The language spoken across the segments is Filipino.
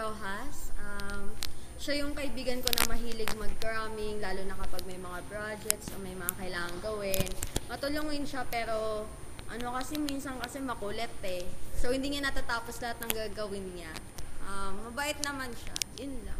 Rojas. Siya yung kaibigan ko na mahilig mag-cramming, lalo na kapag may mga projects o may mga kailangan gawin. Matulungin siya pero kasi minsan kasi makulit eh. So hindi niya natatapos lahat ng gagawin niya. Mabait naman siya. Yun lang.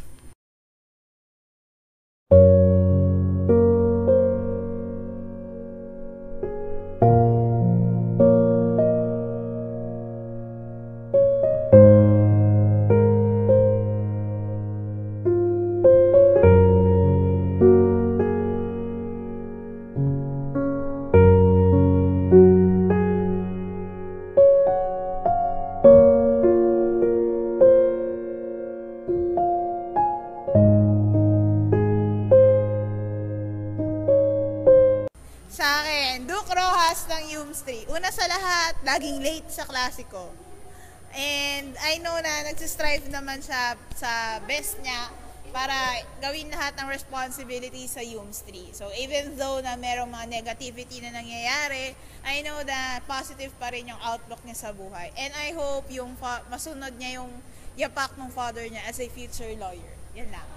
Sa akin, Duke Rojas ng Yumstri. Una sa lahat, laging late sa klase ko. And I know na nagsistrive naman siya sa best niya para gawin lahat ng responsibility sa Yumstri. So even though na merong mga negativity na nangyayari, I know that positive pa rin yung outlook niya sa buhay. And I hope yung masunod niya yung yapak ng father niya as a future lawyer. Yan lang.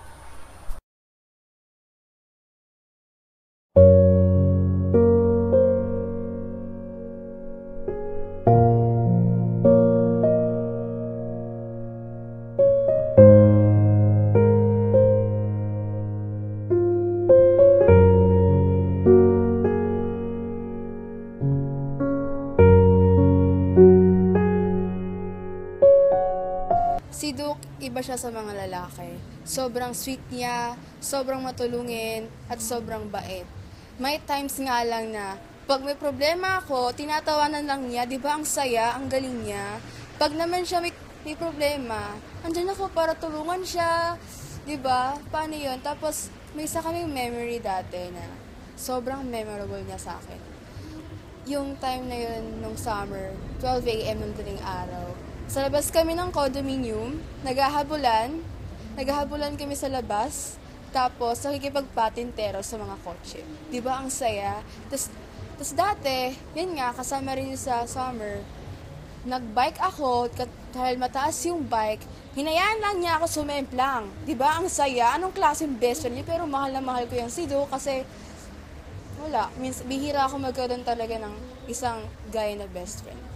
Si Duke, iba siya sa mga lalaki. Sobrang sweet niya, sobrang matulungin, at sobrang bait. May times nga lang na, pag may problema ako, tinatawanan lang niya, di ba ang saya, ang galing niya. Pag naman siya may problema, andyan ako para tulungan siya, di ba? Paano yun? Tapos, may isa kaming memory dati na sobrang memorable niya sa akin. Yung time na yun, nung summer, 12 a.m. ng daling araw, sa labas kami ng condominium, naghahabulan kami sa labas, tapos nakikipagpatintero sa mga kotse. Di ba ang saya? Tapos dati, yun nga, kasama rin sa summer, nagbike ako, dahil mataas yung bike, hinayaan lang niya ako sumemplang. Di ba ang saya? Anong klaseng best friend niya? Pero mahal na mahal ko yung si Do kasi bihira ako magkaroon talaga ng isang guy na best friend.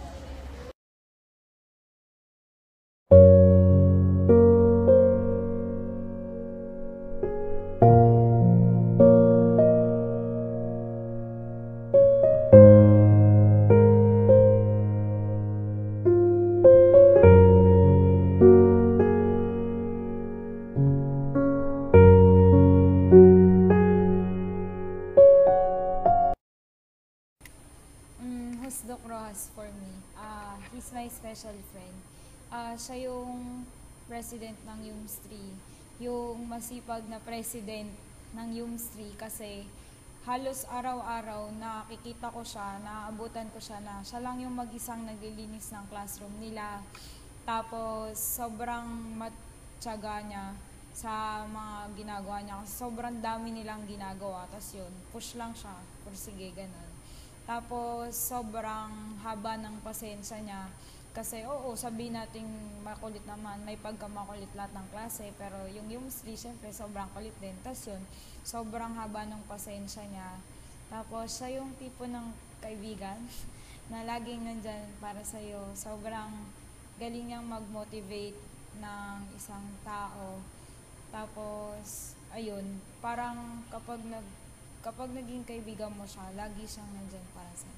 Who's Doc Rojas for me? He's my special friend. Siya yung president ng Yumstri, yung masipag na president ng Yumstri kasi halos araw-araw nakikita ko siya, naaabutan ko siya na siya lang yung mag-isang naglilinis ng classroom nila. Tapos sobrang matyaga niya sa mga ginagawa niya kasi sobrang dami nilang ginagawa. Tapos yun, push lang siya, sige, ganun. Tapos, sobrang haba ng pasensya niya. Kasi, sabihin natin makulit naman, may pagkamakulit lahat ng klase. Pero yung Yumstri, syempre, sobrang kulit din. Tapos yun, sobrang haba ng pasensya niya. Tapos, siya yung tipo ng kaibigan na laging nandyan para sa'yo. Sobrang galing niyang mag-motivate ng isang tao. Tapos, ayun, parang kapag naging kaibigan mo siya, lagi siyang nandyan para sa'yo.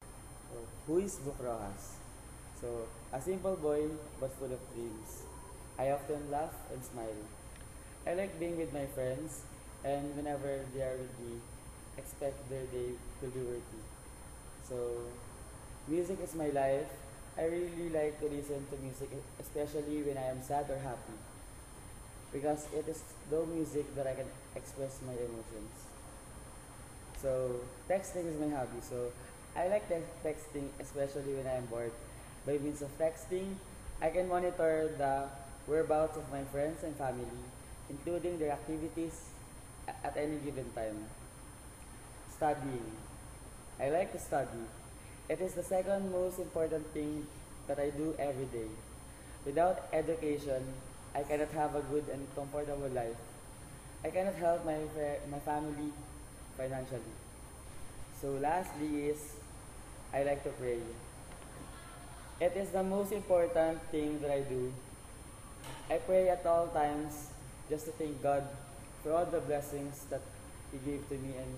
Who is Duke Rojas? So, a simple boy but full of dreams. I often laugh and smile. I like being with my friends, and whenever they are with me, expect their day will be worthy. So, music is my life. I really like to listen to music, especially when I am sad or happy, because it is through music that I can express my emotions. So, texting is my hobby. So, I like texting, especially when I am bored. By means of texting, I can monitor the whereabouts of my friends and family, including their activities at any given time. Studying. I like to study. It is the second most important thing that I do every day. Without education, I cannot have a good and comfortable life. I cannot help my family financially. So lastly is I like to pray. It is the most important thing that I do. I pray at all times just to thank God for all the blessings that He gave to me, and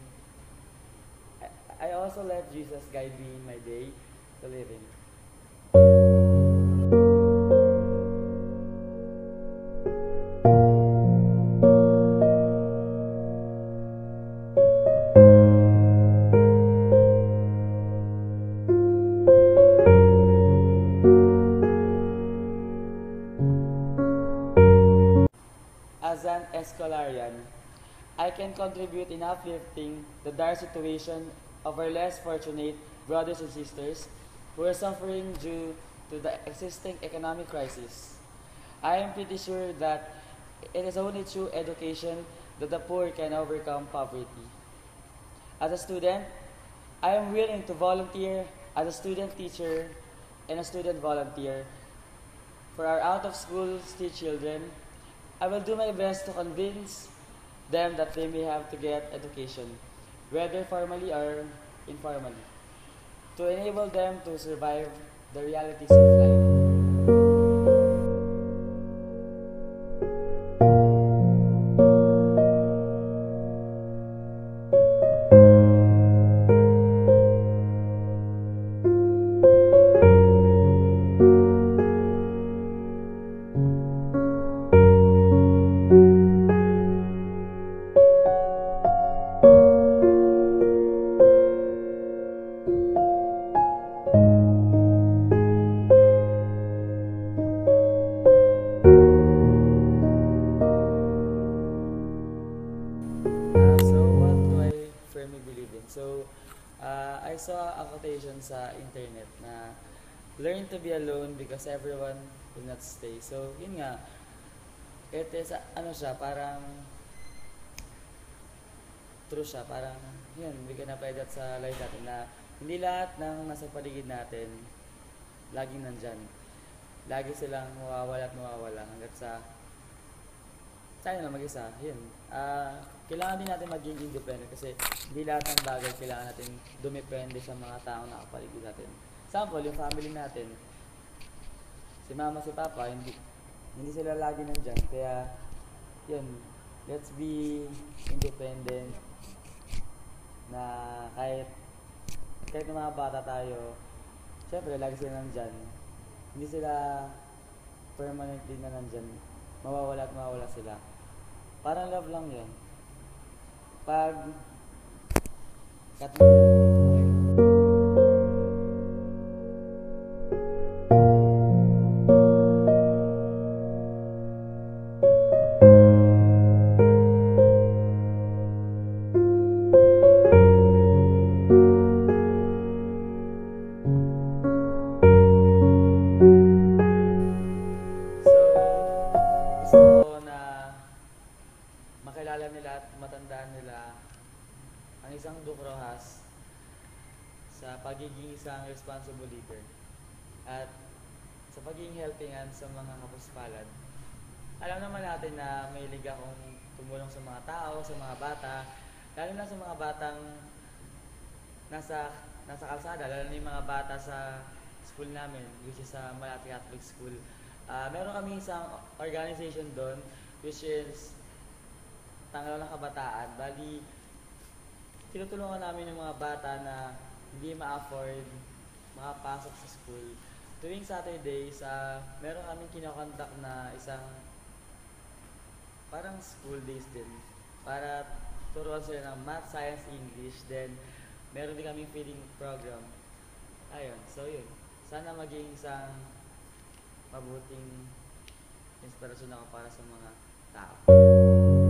I also let Jesus guide me in my day to living. As an Escolarian, I can contribute in uplifting the dire situation of our less fortunate brothers and sisters who are suffering due to the existing economic crisis. I am pretty sure that it is only through education that the poor can overcome poverty. As a student, I am willing to volunteer as a student teacher and a student volunteer for our out of school street children. I will do my best to convince them that they may have to get education, whether formally or informally, to enable them to survive the realities of life. So what do I firmly believe in? So, I saw a quotation sa internet na learn to be alone because everyone will not stay. So, yun nga, it is, ano siya, parang true siya, parang, yun, we can apply that sa life natin na hindi lahat ng nasa paligid natin laging nandyan. Lagi silang mawawala at mawawala hanggat sa tayo na mag-isa, yun. Kailangan din natin maging independent kasi hindi lahat ng bagay kailangan natin dumepende sa mga taong nakapaligid natin. Example, yung family natin, si mama, si papa, hindi sila lagi nandyan. Kaya, yun, let's be independent na kahit ng mga bata tayo, syempre, lagi sila nandyan. Hindi sila permanently na nandyan. Mawawala at mawawala sila. Parang love lang yun. Pag gusto ko na makilala nila at matandaan nila ang isang Duke Rojas sa pagiging isang responsible leader at sa pagiging helping hand sa mga kapuspalad. Alam naman natin na may liga akong tumulong sa mga tao, sa mga bata, lalo na sa mga batang nasa kalsada, lalo na yung mga bata sa school namin, which is sa Malati Catholic School. Meron kami isang organization doon, which is Tanggaw ng Kabataan. Bali, tinutulungan namin yung mga bata na hindi ma-afford makapasok sa school. Tuwing Saturdays, meron kaming kinokontak na isang parang school days din para turuan sila ng math, science, English. Then, meron din kaming feeding program. Ayun, so yun. Sana maging isang mabuting inspirasyon ako para sa mga tao.